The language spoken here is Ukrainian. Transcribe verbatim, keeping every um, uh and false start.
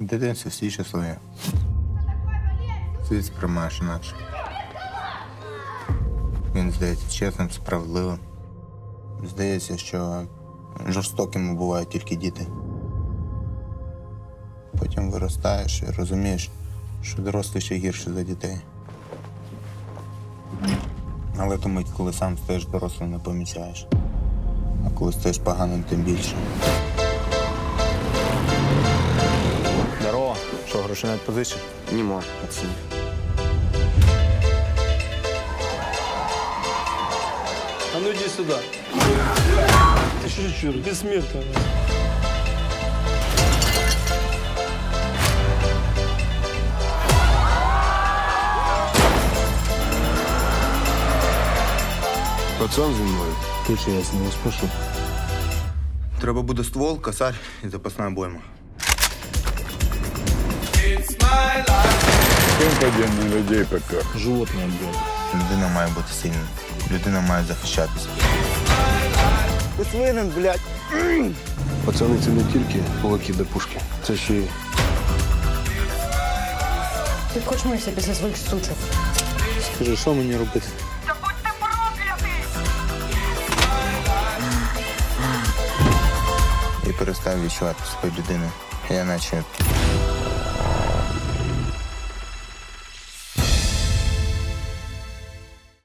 В дитинстві всі щасливі. Світ сприймаєш інакше. Він здається чесним, справедливим. Здається, що жорстокими бувають тільки діти. Потім виростаєш і розумієш, що дорослі ще гірше за дітей. Але ту мить, коли сам стаєш дорослим, не помічаєш. А коли стаєш поганим, тим більше. Здорово. Що, грошей навіть позичив? Нема, пацаны. А ну иди сюда. Ты что, черт, бессмертный. Пацан зі мною. Ти що, я з ним спишу? Треба буде ствол, косарь і запасна обойма. Компадінь на людей пока. Животне, блядь. Людина має бути сильною. Людина має захищатися. Ти свинен, блядь. Пацани, це не тільки кулаки до пушки. Це ще й Ти б хоч мився після своїх сучок. Скажи, що мені робити? І перестав відчувати себе людиною. Я наче